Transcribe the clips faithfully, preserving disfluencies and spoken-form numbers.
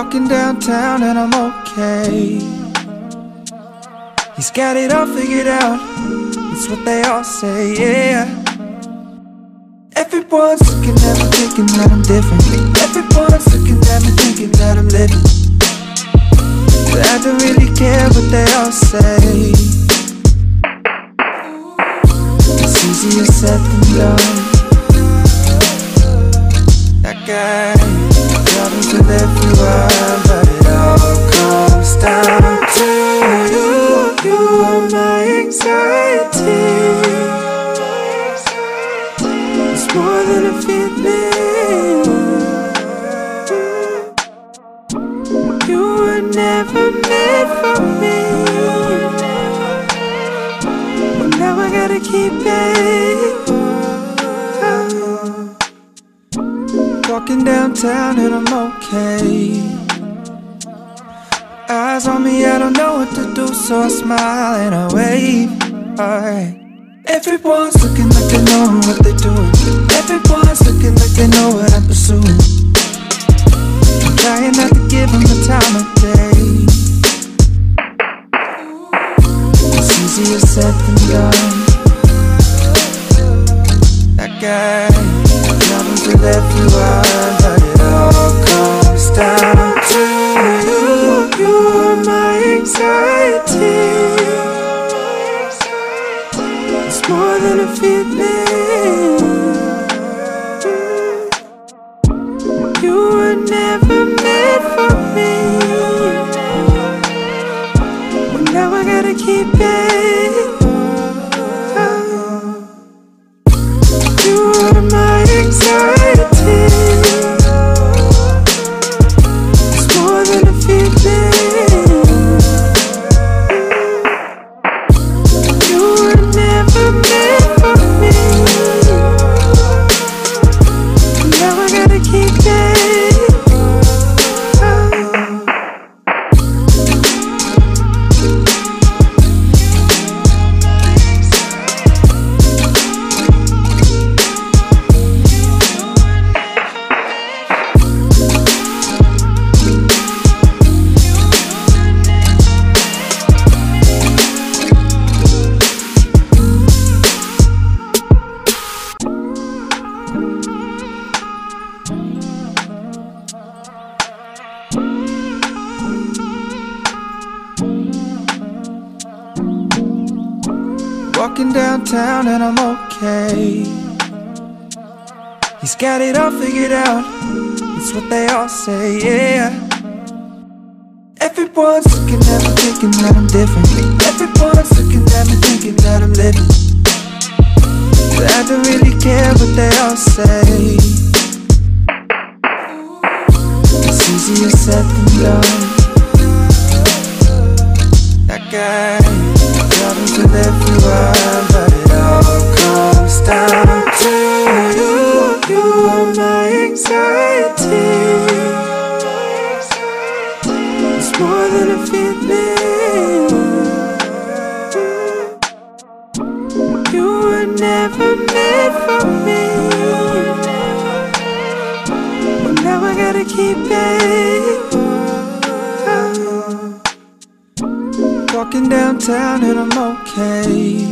Walking downtown and I'm okay. He's got it all figured out, it's what they all say, yeah. Everyone's looking at me thinking that I'm different. Everyone's looking at me thinking that I'm living, but I don't really care what they all say. It's easier said than done. That guy, problems with everyone, but it all comes down to you. You are my anxiety. It's more than a feeling. You were never meant for me, but now I gotta keep it. Walking downtown and I'm okay. Eyes on me, I don't know what to do, so I smile and I wave. Alright. Everyone's looking like they know what they're doing. Everyone's looking like they know what I'm pursuing. I'm trying not to give them the time of day. It's easier said than done. That guy, problems with everyone, but it all comes down to you. You are my anxiety. It's more than a feeling. You were never meant for me, but now I gotta keep it. You are my anxiety. It's more than a feeling. You were never meant for me, now I gotta keep it. Walking downtown and I'm okay. He's got it all figured out, it's what they all say, yeah. Everyone's looking at me thinking that I'm different. Everyone's looking at me thinking that I'm living, but I don't really care what they all say. It's easier said than done. That guy, problems with everyone, but it all comes down to you. You are my anxiety. It's more than a feeling. You were never meant for me, but now I gotta keep it. Walking downtown and I'm okay.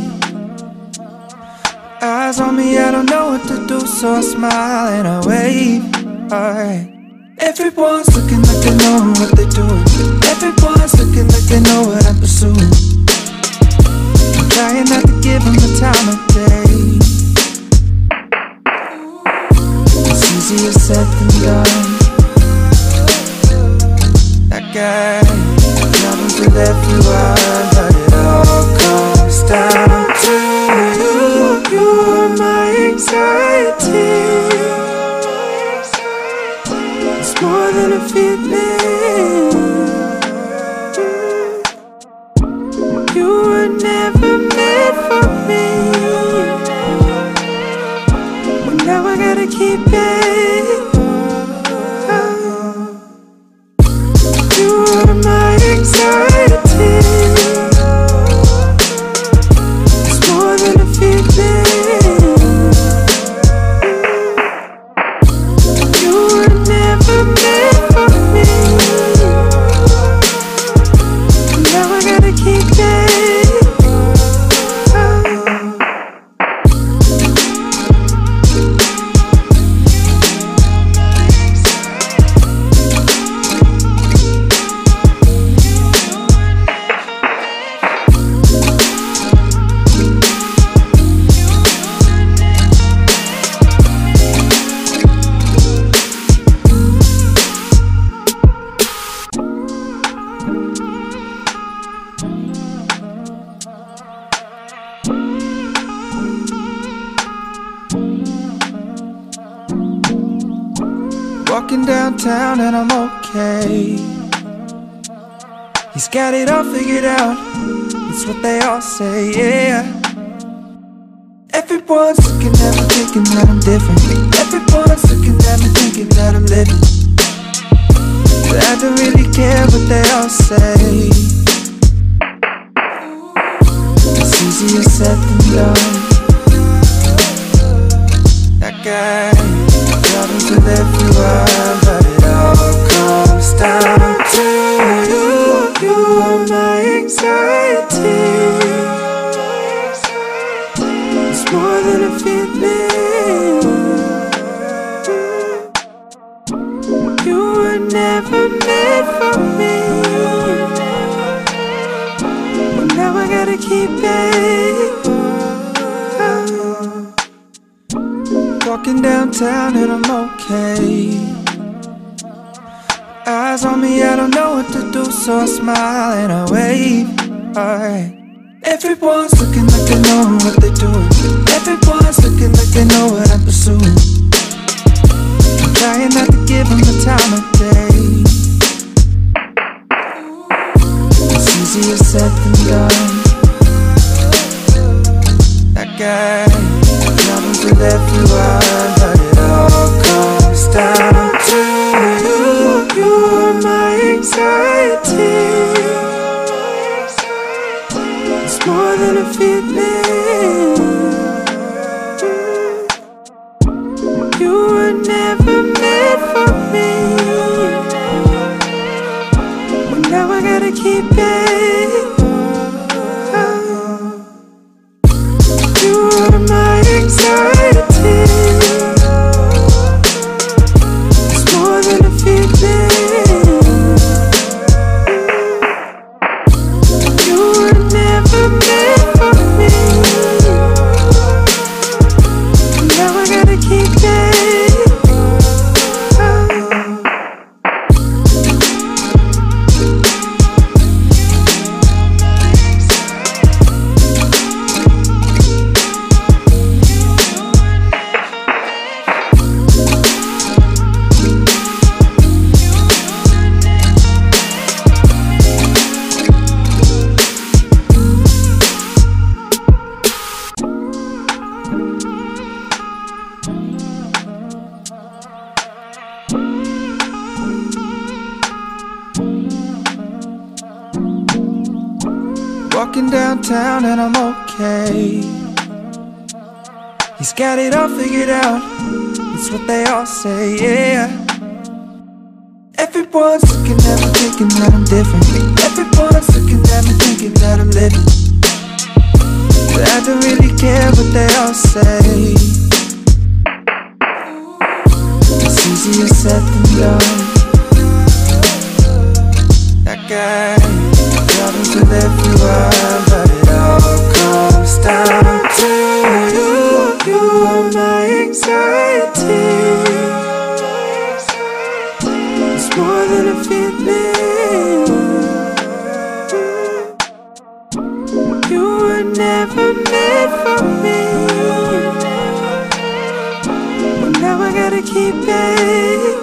Eyes on me, I don't know what to do, so I smile and I wave. Alright. Everyone's looking like they know what they're doing. Everyone's looking like they know what I'm pursuing. I'm trying not to give them the time of day. It's easier said than done. That guy, problems with everyone, but it all comes down to you. You are my anxiety. It's more than a feeling. You were never meant for me, but now I gotta keep it. You are my anxiety. Walking downtown and I'm okay. He's got it all figured out, it's what they all say, yeah. Everyone's looking at me thinking that I'm different. Everyone's looking at me thinking that I'm living, but I don't really care what they all say. It's easier said than done. That guy, problems with everyone, but it all comes down to you. You are my anxiety. It's more than a feeling. You were never meant for me, but now I gotta keep it. Walking downtown and I'm okay. Eyes on me, I don't know what to do, so I smile and I wave. Alright. Everyone's looking like they know what they're doing. Everyone's looking like they know what I'm pursuing. I'm trying not to give them the time of day. It's easier said than done. That guy, problems with everyone, but it all comes down to you. You are my anxiety. It's more than a feeling. You were never meant for me, but now I gotta keep it. You are my anxiety. It's more than a feeling. You were never meant for me, now I gotta keep it. Walking downtown and I'm okay. He's got it all figured out, it's what they all say, yeah. Everyone's looking at me thinking that I'm different. Everyone's looking at me thinking that I'm living, but I don't really care what they all say. It's easier said than done. That guy, problems with everyone, but it all comes down to you. You are my anxiety. It's more than a feeling. You were never meant for me, but now I gotta keep it.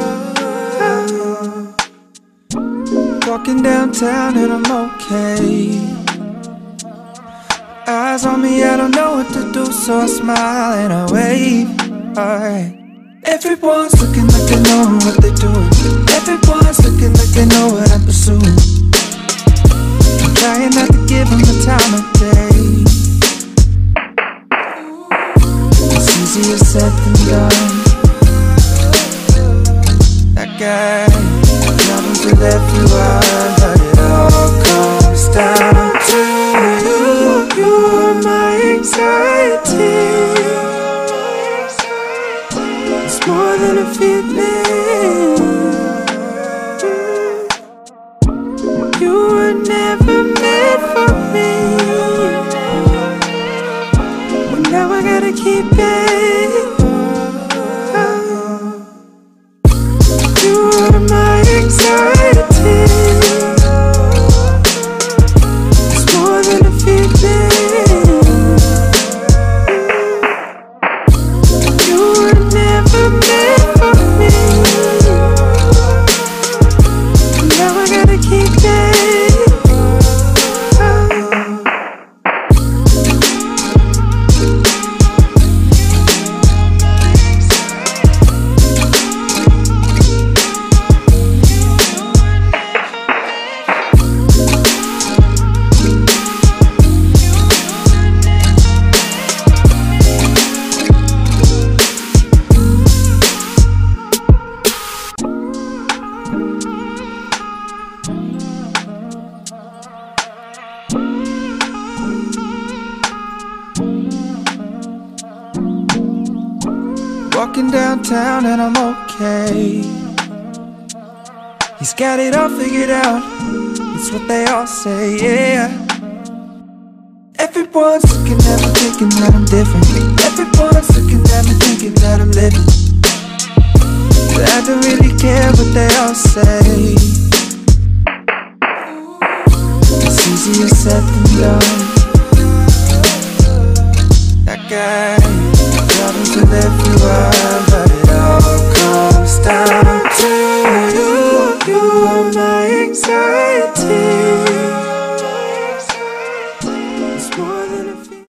Walking downtown and I'm okay. Eyes on me, I don't know what to do, so I smile and I wave. Alright. Everyone's looking like they know what they're doing. Everyone's looking like they know what I'm pursuing. I'm trying not to give them the time of day. It's easier said than done. That guy, problems with everyone, but it all comes down to you. You are my anxiety. It's more than a feeling. You were never meant for me, but now I gotta keep it. You are my anxiety. It's more than a feeling. You were never meant for me. walking downtown and I'm okay. He's got it all figured out, it's what they all say, yeah. Everyone's looking at me thinking that I'm different. Everyone's looking at me thinking that I'm living, but I don't really care what they all say. It's easier said than done. That guy, problems with everyone, but it all comes down to you. You are my anxiety.